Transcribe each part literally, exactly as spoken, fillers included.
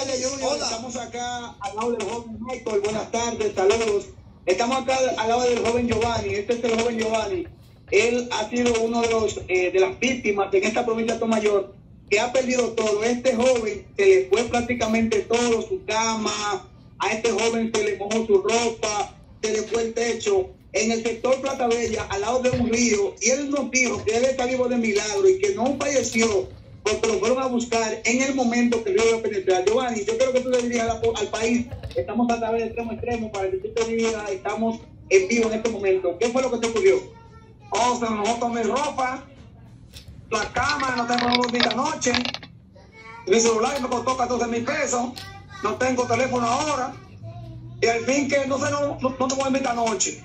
tardes, Junior. Hola. Estamos acá al lado del joven Michael. Buenas tardes, saludos. Estamos acá al lado del joven Giovanni. Este es el joven Giovanni. Él ha sido uno de los eh, de las víctimas en esta provincia de Atomayor que ha perdido todo. Este joven se le fue prácticamente todo, su cama. A este joven se le mojó su ropa, se le fue el techo. En el sector Plata Bella, al lado de un río, y él nos dijo que él está vivo de milagro y que no falleció porque lo fueron a buscar en el momento que el río iba a penetrar. Giovanni, yo creo que tú le dirías al, al país, estamos a través de extremo a extremo para que tú te digas, estamos en vivo en este momento. ¿Qué fue lo que te ocurrió? Oh, se me mojó toda mi ropa, la cama, no tengo dormir la noche, mi celular me costó catorce mil pesos, no tengo teléfono ahora, y al fin que no sé, no, no, no tengo dormir la noche.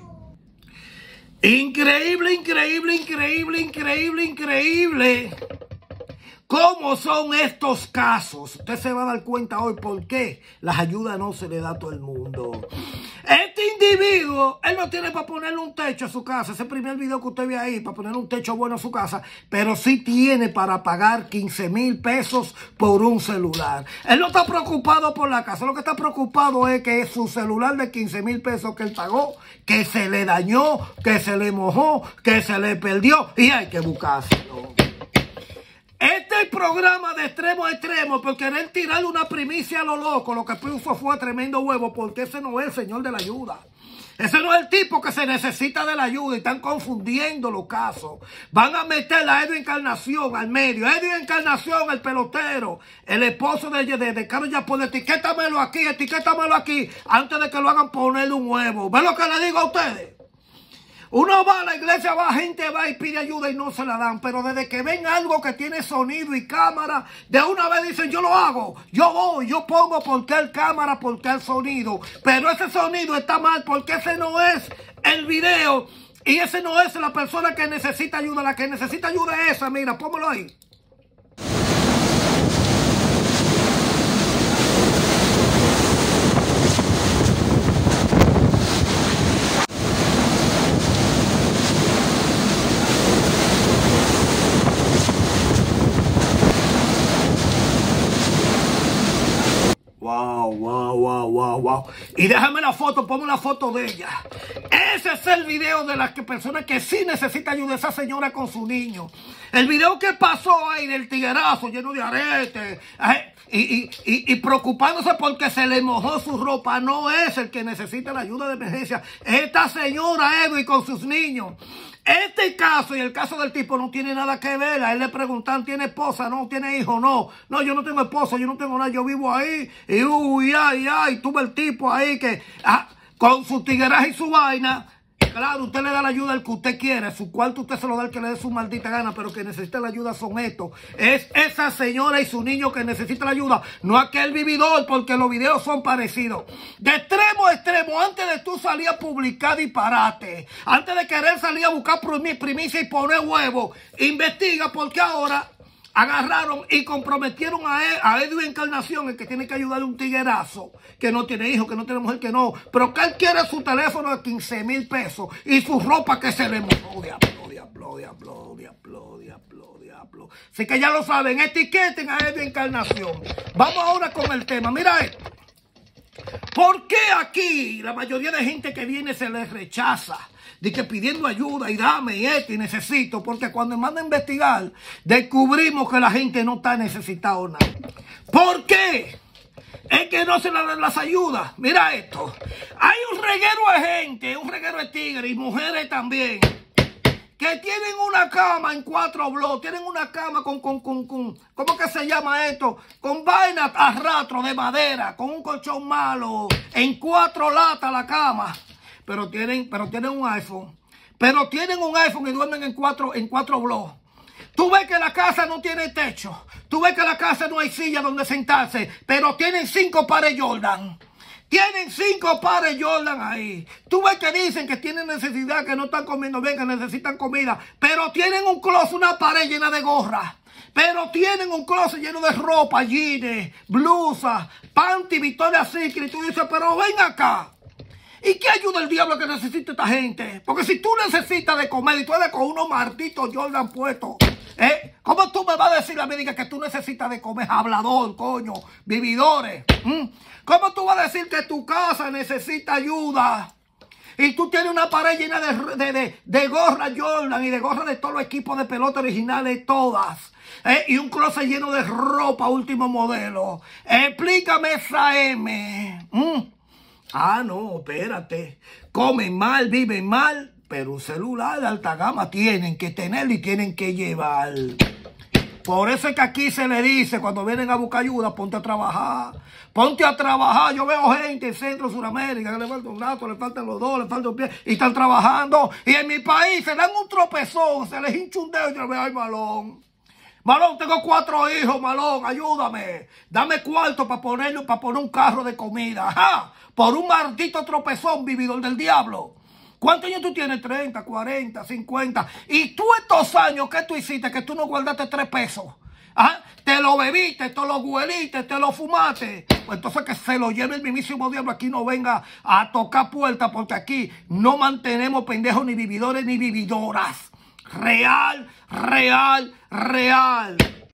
Increíble, increíble, increíble, increíble, increíble. ¿Cómo son estos casos? Usted se va a dar cuenta hoy por qué las ayudas no se le da a todo el mundo. Este individuo, él no tiene para ponerle un techo a su casa. Ese primer video que usted ve ahí, para ponerle un techo bueno a su casa. Pero sí tiene para pagar quince mil pesos por un celular. Él no está preocupado por la casa. Lo que está preocupado es que su celular de quince mil pesos que él pagó, que se le dañó, que se le mojó, que se le perdió. Y hay que buscárselo. Este es el programa de extremo a extremo por querer tirarle una primicia a lo loco. Lo que puso fue tremendo huevo porque ese no es el señor de la ayuda. Ese no es el tipo que se necesita de la ayuda y están confundiendo los casos. Van a meter a Edwin Encarnación al medio. Edwin Encarnación, el pelotero, el esposo de, de, de Carlos Yapón, etiquétamelo aquí, etiquétamelo aquí, antes de que lo hagan ponerle un huevo. ¿Ven lo que le digo a ustedes? Uno va a la iglesia, va, gente va y pide ayuda y no se la dan. Pero desde que ven algo que tiene sonido y cámara, de una vez dicen, yo lo hago. Yo voy, yo pongo porque el cámara, porque el sonido. Pero ese sonido está mal porque ese no es el video. Y ese no es la persona que necesita ayuda. La que necesita ayuda es esa, mira, póngalo ahí. Wow, wow, wow, wow, wow. Y déjame la foto, ponme la foto de ella. Ese es el video de las que personas que sí necesitan ayuda, esa señora con su niño. El video que pasó ahí del tiguerazo lleno de aretes eh, y, y, y, y preocupándose porque se le mojó su ropa, no es el que necesita la ayuda de emergencia. Esta señora Edwin con sus niños. Este caso y el caso del tipo no tiene nada que ver. A él le preguntan, ¿tiene esposa? No, ¿tiene hijo? No, no, yo no tengo esposa, yo no tengo nada, yo vivo ahí. Y uy, ay, ay, tuve el tipo ahí que ah, con su tigueraje y su vaina. Claro, usted le da la ayuda al que usted quiere, su cuarto usted se lo da al que le dé su maldita gana, pero que necesita la ayuda son estos. Es esa señora y su niño que necesita la ayuda, no aquel vividor, porque los videos son parecidos. De extremo a extremo, antes de tú salir a publicar disparate, antes de querer salir a buscar primicia y poner huevo, investiga porque ahora agarraron y comprometieron a, él, a Edwin Encarnación, el que tiene que ayudarle a un tiguerazo, que no tiene hijo, que no tiene mujer, que no. Pero que él quiere su teléfono de quince mil pesos y su ropa que se le mojó. Diablo, diablo, diablo, diablo, diablo, diablo. Así que ya lo saben, etiqueten a Edwin Encarnación. Vamos ahora con el tema. Mira esto. ¿Por qué aquí la mayoría de gente que viene se les rechaza? De que pidiendo ayuda y dame y esto y necesito. Porque cuando me mandan a investigar, descubrimos que la gente no está necesitada o nada. ¿Por qué? Es que no se le dan las ayudas. Mira esto. Hay un reguero de gente, un reguero de tigres y mujeres también, que tienen una cama en cuatro bloques, tienen una cama con, con, con, con, ¿cómo que se llama esto? Con vaina a rastro de madera, con un colchón malo, en cuatro latas la cama. Pero tienen, pero tienen un iPhone. Pero tienen un iPhone y duermen en cuatro, en cuatro bloques. Tú ves que la casa no tiene techo. Tú ves que la casa no hay silla donde sentarse. Pero tienen cinco pares Jordan. Tienen cinco pares Jordan ahí. Tú ves que dicen que tienen necesidad, que no están comiendo bien, que necesitan comida. Pero tienen un closet, una pared llena de gorras. Pero tienen un closet lleno de ropa, jeans, blusas, panty, Victoria's Secret. Y tú dices, pero ven acá. ¿Y qué ayuda el diablo que necesita esta gente? Porque si tú necesitas de comer y tú eres con unos malditos Jordan puestos, ¿eh? ¿Cómo tú me vas a decir a mí que tú necesitas de comer? Hablador, coño, vividores. ¿Mm? ¿Cómo tú vas a decir que tu casa necesita ayuda? Y tú tienes una pared llena de, de, de, de gorra Jordan y de gorra de todos los equipos de pelota originales, todas. ¿Eh? Y un closet lleno de ropa último modelo. Explícame esa M. ¿Mm? Ah, no, espérate. Comen mal, viven mal, pero un celular de alta gama tienen que tener y tienen que llevar. Por eso es que aquí se le dice, cuando vienen a buscar ayuda, ponte a trabajar. Ponte a trabajar. Yo veo gente en Centro, Sudamérica, que le falta un brazo, le faltan los dos, le faltan un pie, y están trabajando. Y en mi país se dan un tropezón, se les hincha un dedo y yo veo, ay, Malón. Malón, tengo cuatro hijos, Malón, ayúdame. Dame cuarto para ponerle, para poner un carro de comida. ¡Ajá! Por un maldito tropezón, vividor del diablo. ¿Cuántos años tú tienes? treinta, cuarenta, cincuenta. Y tú estos años, ¿qué tú hiciste? Que tú no guardaste tres pesos. ¿Ah? Te lo bebiste, te lo hueliste, te lo fumaste. Pues entonces que se lo lleve el mismísimo diablo. Aquí no venga a tocar puertas, porque aquí no mantenemos pendejos ni vividores ni vividoras. Real, real, real.